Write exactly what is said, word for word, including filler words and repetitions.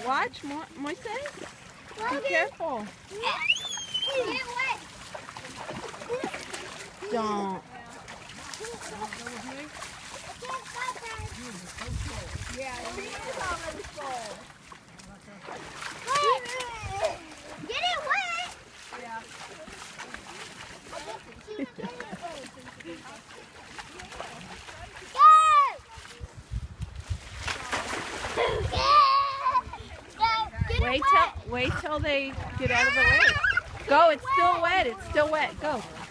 Watch, Mo Moises. Be careful. Get wet. Don't. Yeah, it is already full. Get it wet. Yeah. Wait till wait till they get out of the way. Go, it's still wet. It's still wet. Go.